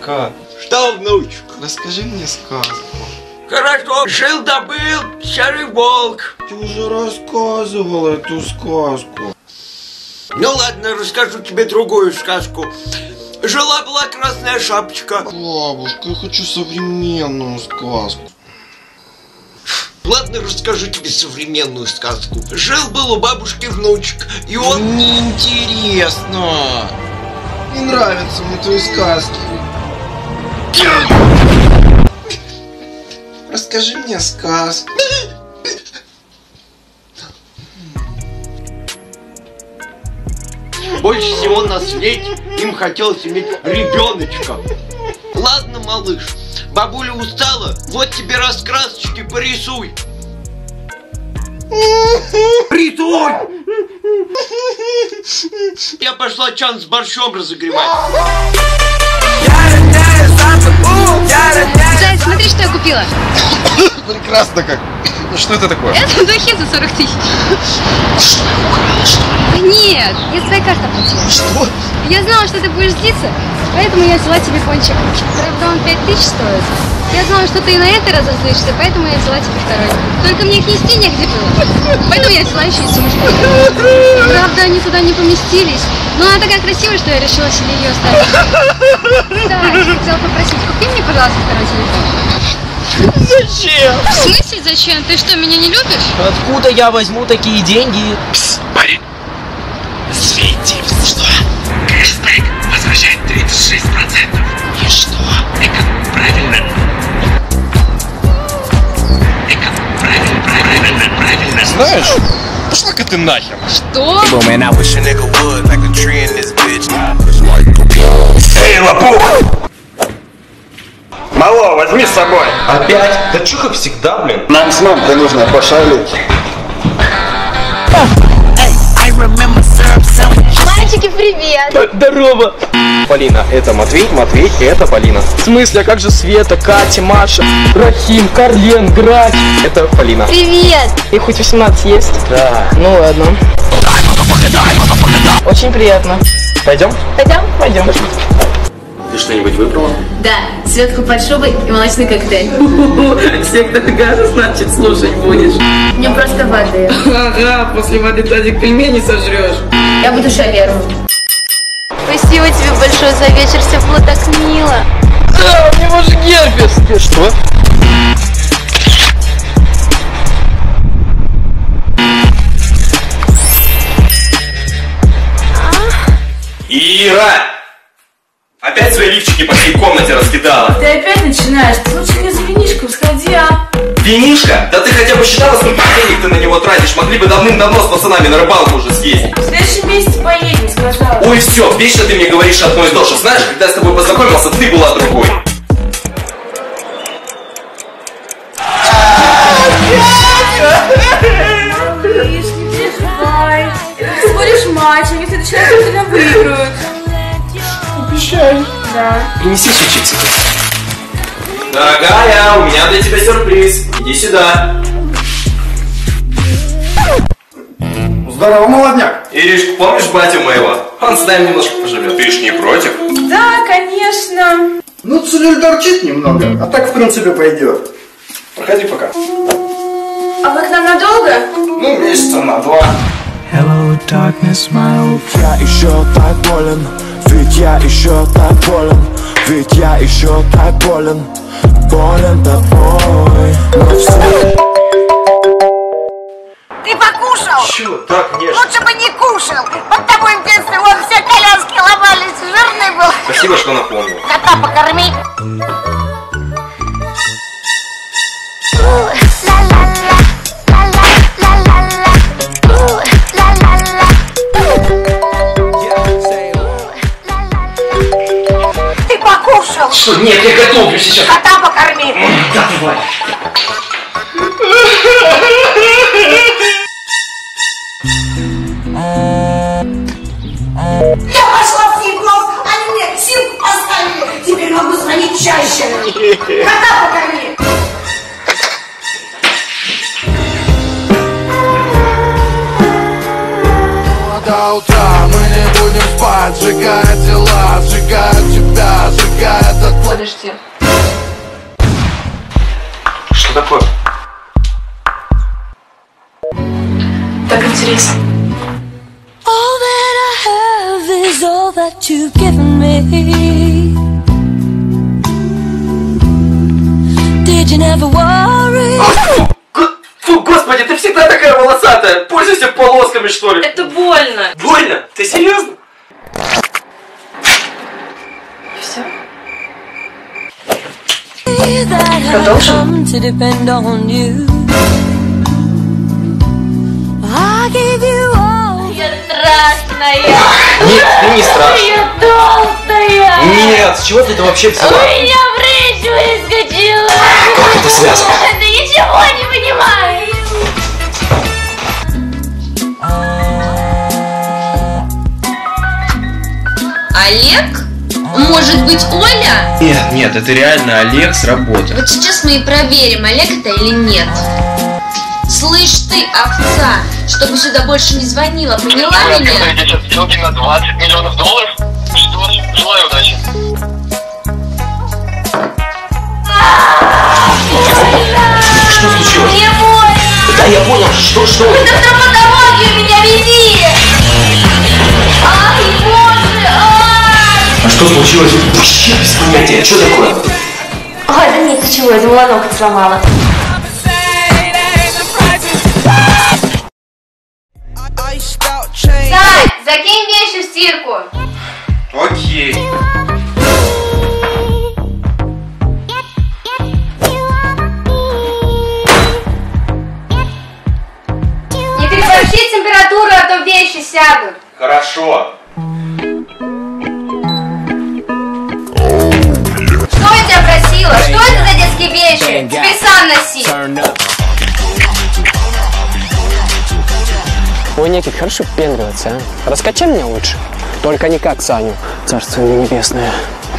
внучка. Что, внучек? Расскажи мне сказку. Хорошо, жил-добыл серый волк. Ты уже рассказывал эту сказку. Ну ладно, расскажу тебе другую сказку. Жила-была красная шапочка. Бабушка, я хочу современную сказку. Ладно, расскажу тебе современную сказку. Жил-был у бабушки внучек, и он... Неинтересно. Не нравятся мне твои сказки. Расскажи мне сказку. Больше всего на свете им хотелось иметь ребеночка. Ладно, малыш, бабуля устала, вот тебе раскрасочки, порисуй. Рисуй! Я пошла чан с борщом разогревать. Зай, смотри, что я купила. Прекрасно как. Что это такое? Это духи за 40 000. Что, украла, что ли? Нет, я с твоей карты оплатила. Что? Я знала, что ты будешь злиться, поэтому я взяла тебе пончик. Правда, он 5000 стоит. Я знала, что ты и на это разозлишься, поэтому я взяла тебе второй. Только мне их нести негде было. Поэтому я взяла еще и сумочку. Правда, они туда не поместились. Но она такая красивая, что я решила себе ее оставить. Да, я хотела попросить, купи мне, пожалуйста, второй телефон. Зачем? В смысле зачем? Ты что, меня не любишь? Откуда я возьму такие деньги? Псst, парень. Свети, что? Кэшбэк возвращает 36%. И что? Правильно. Правильно. Знаешь, пошла-ка ты нахер. Что? Эй, лопух! Мало, возьми с собой. Опять? Да чё как всегда, блин? Нам с мамой нужно пошалить. Мальчики, привет! Здорово! Полина, это Матвей, Матвей, это Полина. В смысле, а как же Света, Катя, Маша, Рахим, Карлен, Грач? Это Полина. Привет! И хоть 18 есть? Да. Ну ладно. Очень приятно. Пойдем? Пойдем? Пойдем. Ты что-нибудь выбрала? Да, светку под шубой и молочный коктейль. Сектор газа, значит, слушать будешь. Мне просто воды. Ага, после воды тазик пельмени сожрешь. Я буду шаверму. Спасибо тебе большое за вечер, все было так мило. Да, у него же герпес. Что? Ира! Опять свои лифчики по всей комнате раскидала. Ты опять начинаешь. Ты лучше не за винишком сходи, а? Винишка? Да ты хотя бы считала, сколько денег ты на него тратишь? Могли бы давным-давно с пацанами на рыбалку уже съездить. В следующем месяце поедем, сказала. Ой, все, вечно ты мне говоришь одно и то же. Знаешь, когда я с тобой познакомился, ты была другой. Малыш, не переживай. Ты будешь матчем, если ты человек, тебя выиграют. Обещаю. Да. Принеси еще чипсики. Дорогая, у меня для тебя сюрприз. Иди сюда. Здорово, молодняк. Иришку, помнишь батю моего? Он с нами немножко поживет. Ты ж не против? Да, конечно. Ну, целлюль торчит немного, а так, в принципе, пойдет. Проходи пока. А вы к нам надолго? Ну, месяца на 2. Hello, darkness, my old friend. Я еще так болен, ведь я еще так болен, ведь я еще так болен, болен тобой. Но все... Ты покушал? Чё? Так, конечно. Лучше бы не кушал. Под тобой в детстве вон все коляски ломались, жирный был. Спасибо, что напомнил. Кота покорми. Ты покушал? Что? Нет, я готовлю сейчас. Кота покорми. Давай. Я пошла в фитнес, они мне симку поставили. Теперь могу звонить чаще. Кота покорми. До утра мы не будем спать, сжигая тела, сжигая тебя, сжигая Подожди. Что такое? Так интересно. All that I have is all that you've given me. Did you never worry? Фу, господи, ты всегда такая волосатая. Пользуйся полосками, что ли. Это больно. Больно? Ты серьезно? Все? Продолжим. Я страшная. Нет, ты не страшная. Я толстая. Нет, с чего ты это вообще взяла? У меня в речь выскочила. Как это связано? Ты ничего не понимаешь. Олег? Может быть, Оля? Нет, это реально Олег с работы. Вот сейчас мы и проверим, Олег это или нет. Слышь ты, овца, чтобы сюда больше не звонила, поняла меня? Я сейчас сделки на 20 миллионов долларов. Что? Желаю удачи. Что случилось? Мне больно. Да, я понял, что? Ты на травматологию меня вези. Ай, боже, ай. А что случилось? Вообще без понятия. Что такое? Ой, да нет, ты чего, я думала, ноготь сломала. Сань, закинь вещи в стирку. Окей. Не переборщи температуру, а то вещи сядут. Хорошо. Что я тебя просила? Что это за детские вещи? Теперь сам носи. Ой, Никит, хорошо пенгриваться, а? Раскачай меня лучше. Только не как Саню. Царство ему небесное.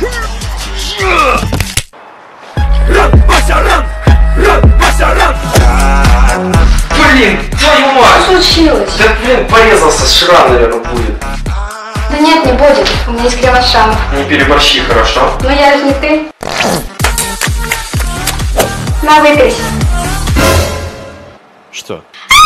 Блин, твою мать! Что случилось? Да блин, порезался, шрам, наверное, будет. Да нет, не будет. У меня есть крем от шрамов. Не переборщи, хорошо? Но я же не ты. На, вытрись. Что?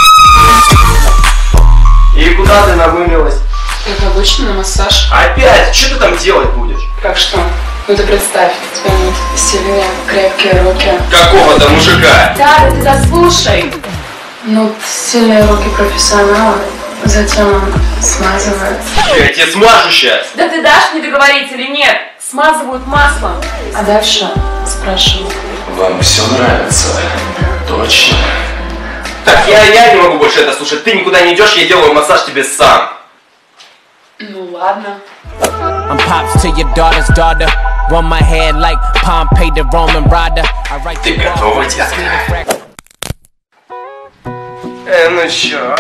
И куда ты навымилась? Как обычно, на массаж. Опять? Что ты там делать будешь? Как что? Ну ты представь, у тебя нет сильные, крепкие руки. Какого-то мужика? Да, ты дослушай. Ну, сильные руки профессионала, затем он смазывает. Я тебе смажу сейчас. Да ты дашь мне договорить или нет? Смазывают маслом. А дальше спрашиваю. Вам все нравится? Точно. Так, я не могу больше это слушать. Ты никуда не идешь, я делаю массаж тебе сам. Ну ладно. I'm pops to your daughter's daughter. Run my head like Pompey the Roman rider. Ты готова, детка? Ну чё?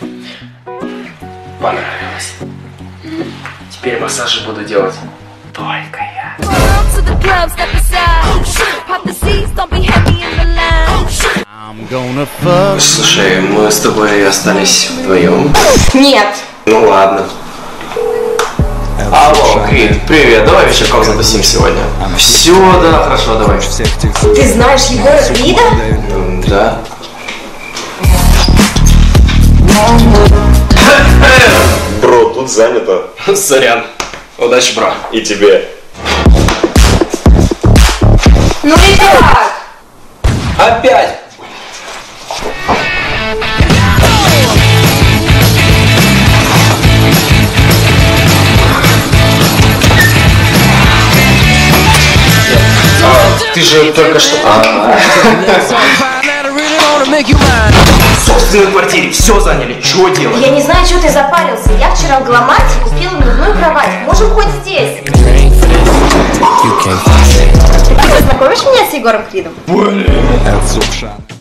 Понравилось. Теперь массажи буду делать только я. Слушай, мы с тобой остались вдвоем. Нет. Ну ладно. Алло, Крит, привет, давай вечерком затусим сегодня. Все, да, хорошо, давай. Ты знаешь Егора Крида? Да. Бро, тут занято. Сорян. Удачи, бро. И тебе. Ну и как? Опять. Ты же только что... В собственной квартире все заняли, что делать? Я не знаю, что ты запарился. Я вчера в Гламате купила грудную кровать. Можем хоть здесь. Ты познакомишь меня с Егором Кридом? Блин.